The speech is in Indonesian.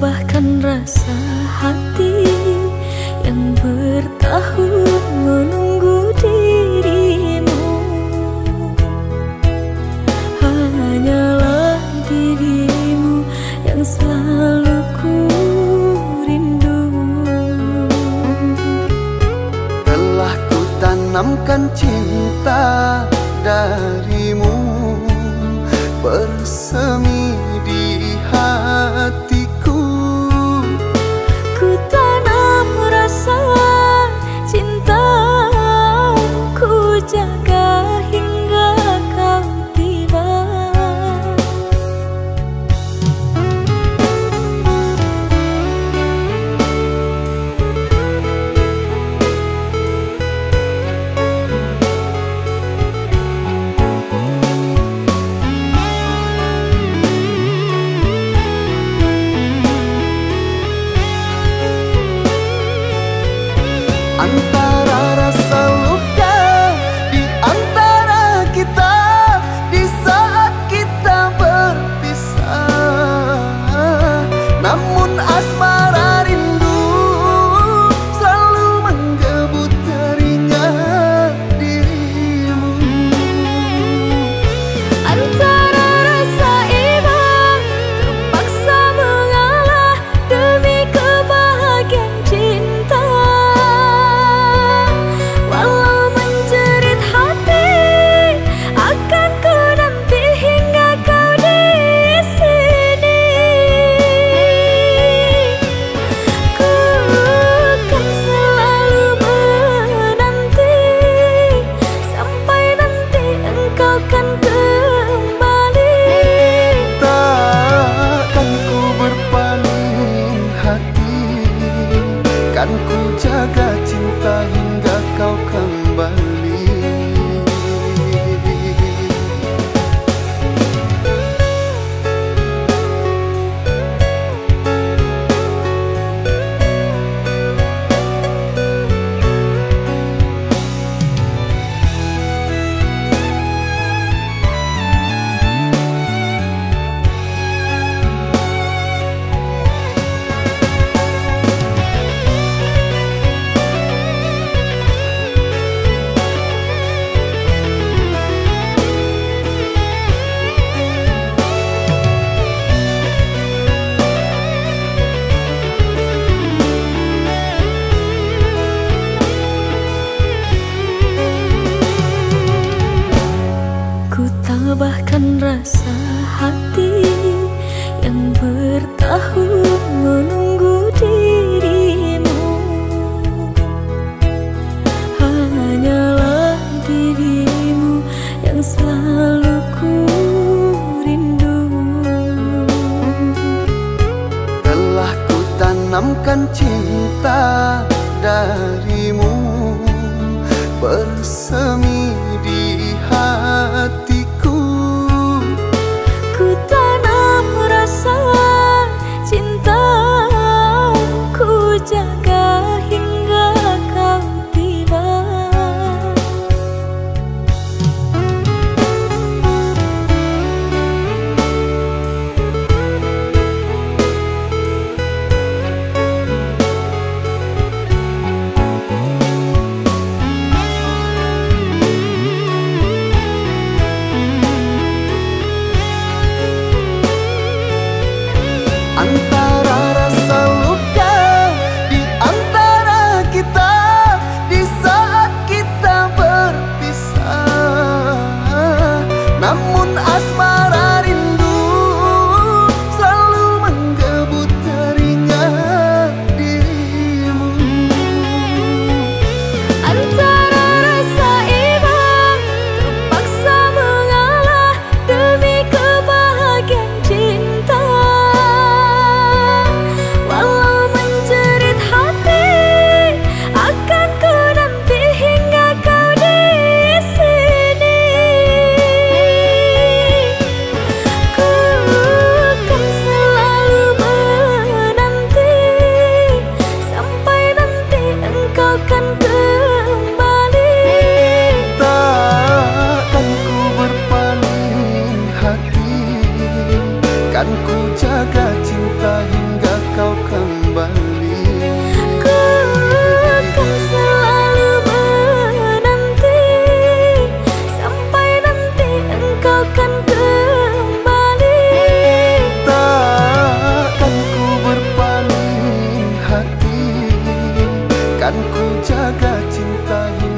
tabahkan rasa hati yang bertahun menunggu dirimu. Hanyalah dirimu yang selalu ku rindu. Telah ku tanamkan cinta darimu bersemi di hatiku. Ku tanam rasa cinta, ku jaga hingga kau tiba. Antara rasa luka di antara kita di saat kita berpisah, namun asmara rindu selalu menggebu teringat dirimu. Antara rasa iba terpaksa mengalah demi kebahagiaan cinta. Walau menjerit hati, akan ku nanti hingga kau di sini. Ku kan selalu menanti sampai nanti engkau kan kembali. Takkan ku berpaling hati, kan ku jaga cinta hingga kau kembali. Ku tabahkan rasa hati yang bertahun menunggu dirimu. Hanyalah dirimu yang selalu ku rindu. Telah ku tanamkan cinta darimu bersemi di hatiku. Ku tanam rasa cinta, ku jaga hingga kau tiba. dan ku jaga cinta